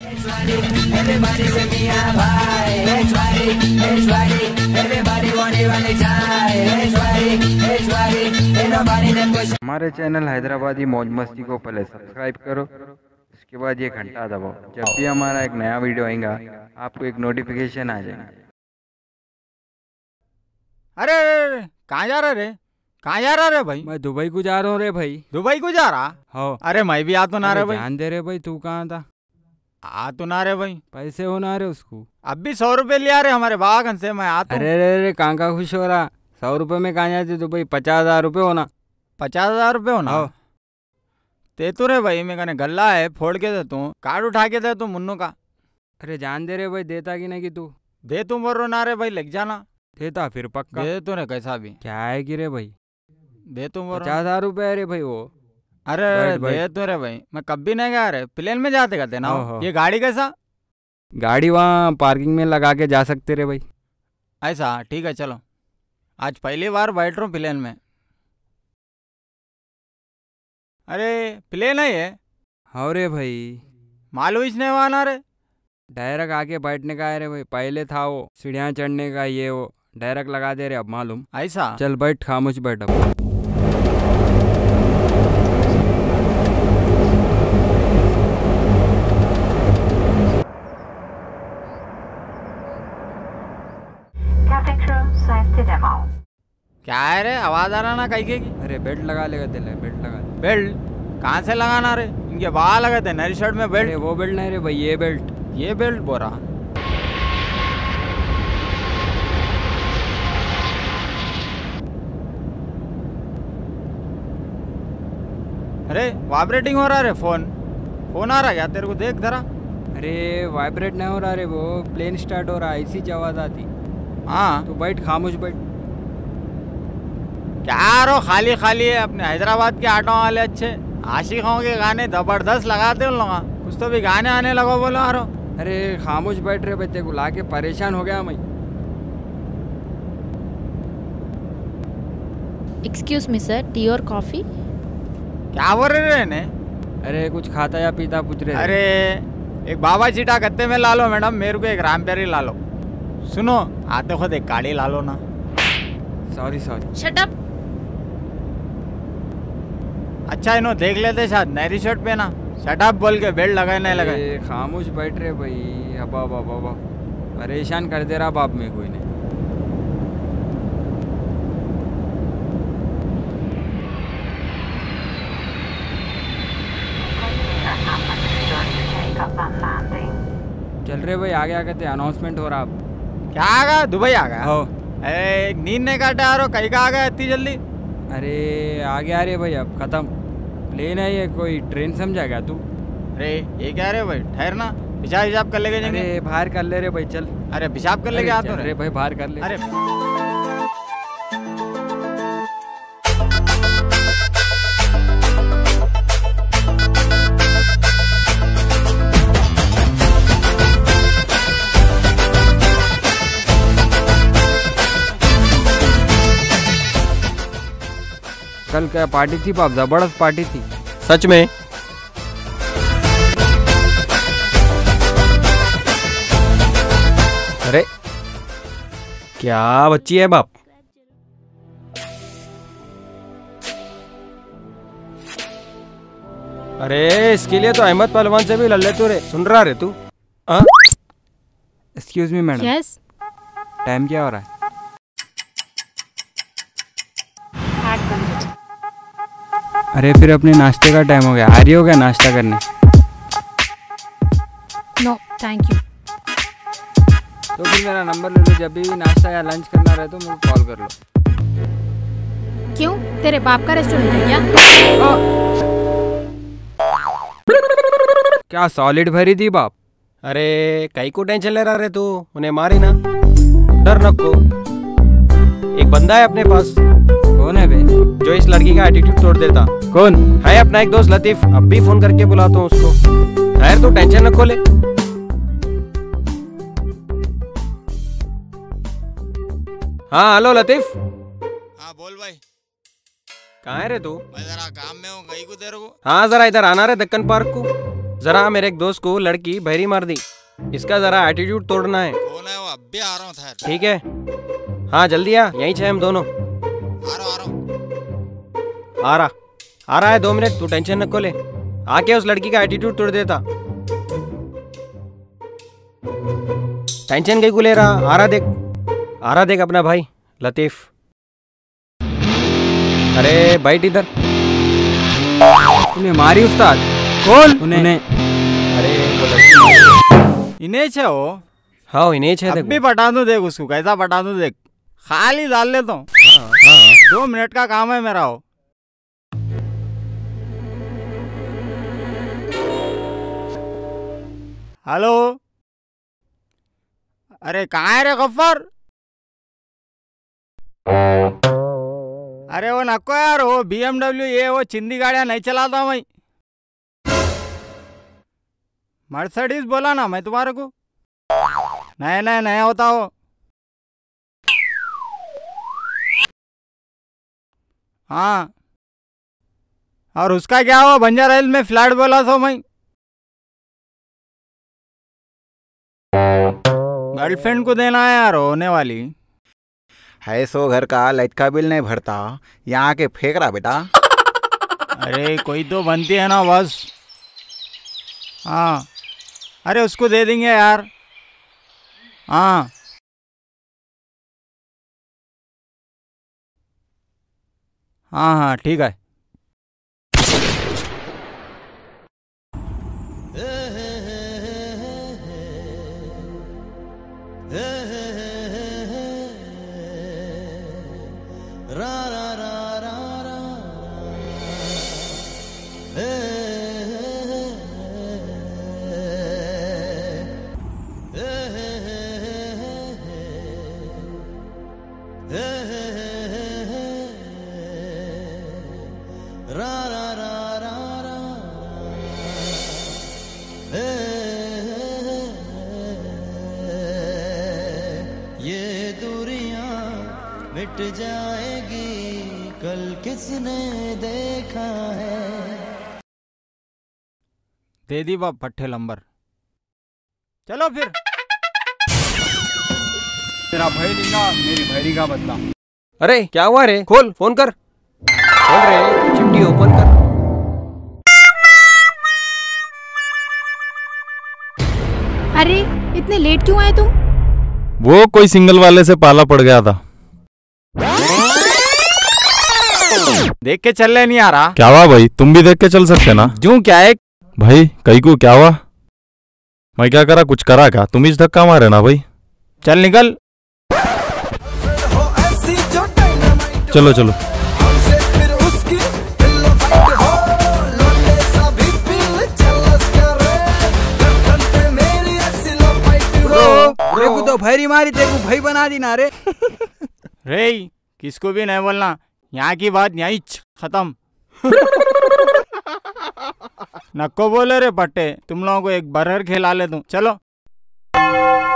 हमारे चैनल हैदराबादी मौज मस्ती को पहले सब्सक्राइब करो, उसके बाद ये घंटा दबाओ। जब भी हमारा एक नया वीडियो आएगा आपको एक नोटिफिकेशन आ जाएगा। अरे कहाँ जा रहा रे? कहाँ जा रहा रे भाई? मैं दुबई को जा रहा हूँ रे भाई। दुबई को जा रहा? हो। अरे मैं भी आ तो ना रे भाई। ध्यान दे रे भाई, तू कहाँ था? आ तो ना रे भाई। पैसे हो ना रे उसको? अब भी 100 रुपए लिया रे हमारे बागन से, मैं आता हूँ। अरे रे कहाँ का खुश हो रहा? 100 रुपये में कहाँ जाते दुबई? 50,000 रुपये होना। 50,000 रुपये होना? ते तो रे भाई, मैं कहने गल्ला है, फोड़ के दे तू, कार्ड उठा के दे तू मुन्नू का। अरे जान दे रे भाई, देता कि नहीं कि तू? दे तू बोल रो ना रे भाई, लग जाना। देता फिर पक्का। दे तू रे कैसा भी। क्या है कि रे भाई? दे तू बोल। 50,000 रुपये रे भाई वो। अरे दे तू रे भाई, मैं कभी नहीं गया रे, प्लेन में जाते कहते ना। ये गाड़ी कैसा? गाड़ी वहाँ पार्किंग में लगा के जा सकते रे भाई। ऐसा ठीक है, चलो। आज पहली बार बैठ रहा हूँ प्लेन में। अरे प्लेन है ये? हाँ रे भाई। मालूम इसने वहाँ ना रे? डायरेक्ट आके बैठने का है रे भाई। पहले था वो सीढ़ियाँ चढ़ने का, ये वो डायरेक्ट लगा दे रहे अब मालूम। ऐसा? चल बैठ, खामोश बैठ अब। क्या है रे, आवाज आ रहा ना कहीं की? अरे बेल्ट लगा लेगा तेरे, बेल्ट लगा ले। बेल्ट कहाँ से लगाना रे? इनके बाल लगे थे नई शर्ट में बेल्ट। वो बेल्ट नहीं रे भाई, ये बेल्ट। ये बेल्ट बोल रहा? अरे वाइब्रेटिंग हो रहा रे फोन। फोन आ रहा क्या तेरे को? देख जरा। अरे वाइब्रेट नहीं हो रहा रे, वो प्लेन स्टार्ट हो रहा है, ऐसी आवाज आती। हाँ तो बैठ, खामोश बैठ। क्या रो खाली खाली है? अपने हैदराबाद के ऑटो वाले अच्छे आशिकों के गाने जबरदस्त लगाते उन लोग। कुछ तो भी गाने आने लगो बोलो आ रहा। अरे खामोश बैठ रहे बच्चे को ला के परेशान हो गया मैं। एक्सक्यूज मी सर, टी और कॉफी? क्या बोल रहे ने? अरे कुछ खाता या पीता पूछ रहे? अरे एक बाबा चीटा गत्ते में ला लो मैडम, मेरे को एक रामप्यारी ला लो। सुनो आते खुद एक गाड़ी ला लो ना। Sorry sorry. Shut up. अच्छा इन्हों देख लेते शायद नई शर्ट पे ना। शट अप बोल के बेल्ट लगाए नहीं लगाए। खामोश बैठ रहे भाई। अबा बाबा परेशान कर दे रहा बाप में कोई नहीं। चल रहे भाई, आगे आगे अनाउंसमेंट हो रहा अब। क्या आ गया? दुबई आ गया? हो। अरे नींद नहीं काटा यारो, कहीं का आ गया इतनी जल्दी? अरे आगे आ रहे भाई, अब खत्म। प्लेन है ये, कोई ट्रेन समझा क्या तू? अरे ये क्या रे भाई, ठहरना, पिशाब कर लेके जाएंगे। अरे बाहर कर ले रे भाई, चल। अरे पिशाब कर लेके आते रे भाई, बाहर कर ले। अरे कल क्या पार्टी थी बाप? जबरदस्त पार्टी थी सच में। अरे क्या बच्ची है बाप? अरे इसके लिए तो अहमद पहलवान से भी लल्ले तू रे। सुन रहा रे तू? Excuse me madam. Yes. Time क्या हो रहा है? 8 बजे। अरे फिर अपने नाश्ते का टाइम हो गया, आ रही हो क्या नाश्ता करने? No thank you. तो फिर मेरा नंबर ले लो, जब भी नाश्ता या लंच करना रहे तो मुझे कॉल कर लो। क्यों, तेरे बाप का रेस्टोरेंट है क्या? क्या सॉलिड भरी थी बाप? अरे कई को टेंशन ले रहा रे तू? उन्हें मारी ना, डर नको। एक बंदा है अपने पास। कौन है बे? जो इस लड़की का एटीट्यूड तोड़ देता। कौन है? अपना एक दोस्त लतीफ। अब भी फोन करके बुलाता हूँ उसको। खैर तू टेंशन न खोले। हाँ हेलो लतीफ। हाँ बोल भाई। कहाँ है रे तू? मैं जरा काम में हूँ, गई को तेरे को। हाँ जरा इधर आना रे दक्कन पार्क को। जरा मेरे एक दोस्त को लड़की बहरी मार दी, इसका जरा एटीट्यूड तोड़ना है। बोले वो अब भी आ रहा हूँ सर। ठीक है, हाँ जल्दी आ, यहीं छे हम दोनों। आ रहा आ रहा है, 2 मिनट, तू टेंशन न ले। आके उस लड़की का एटीट्यूड तोड़ देता। टेंशन कहीं को ले रहा, आ रहा देख अपना भाई लतीफ। अरे बैठ इधर। तूने मारी उस्ताद? कौन? उन्हें। अरे वो लड़की इन्हें छे वो। हाँ इन्हें छे। अब भी पटा दूं, देख उसको कैसा पटा दूं, देख खाली डाल लेता हूँ। 2 मिनट का काम है मेरा वो। हेलो, अरे कहाँ है रे गफ्फार? अरे वो नको यार, वो BMW ये वो चिंदी गाड़ियाँ नहीं चलाता मैं। मर्सिडीज बोला ना मैं तुम्हारे को। नया होता हो। हाँ, और उसका क्या हुआ? बंजारा हिल्स में फ्लैट बोला था मैं। गर्लफ्रेंड को देना है यार, होने वाली है। सो घर का लाइट का बिल नहीं भरता, यहाँ के फेंक रहा बेटा। अरे कोई तो बनती है ना बस। हाँ, अरे उसको दे देंगे यार। हाँ हाँ ठीक है। ये दूरियां मिट जाएगी, कल किसने देखा है। दे दी बाप पट्टे लंबर। चलो फिर। तेरा भाई लिंगा, मेरी भैरी का बदला। अरे क्या हुआ रे? खोल, फोन कर। खोल रे, चिट्ठी ओपन कर। अरे इतने लेट क्यों आए तुम? वो कोई सिंगल वाले से पाला पड़ गया था। देख के चल ले नहीं आ रहा? क्या हुआ भाई, तुम भी देख के चल सकते ना। जूं क्या है भाई कहीं को क्या हुआ? मैं क्या करा, कुछ करा क्या? तुम इस धक्का मारे ना भाई। चल निकल। चलो चलो। तो भैरी मारी, तेरे को भाई बना दी ना रे। रे किसको भी नहीं बोलना, यहाँ की बात यहीं खत्म। नको बोले रे पट्टे, तुम लोगों को एक बरहर खिला ले दूं। चलो।